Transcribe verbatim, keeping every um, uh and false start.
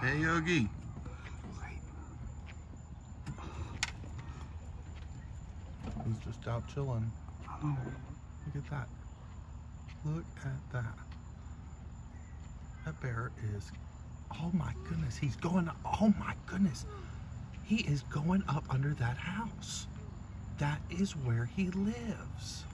Hey, Yogi. He's just out chilling. Look at that. Look at that. That bear is, oh my goodness, he's going, oh my goodness. He is going up under that house. That is where he lives.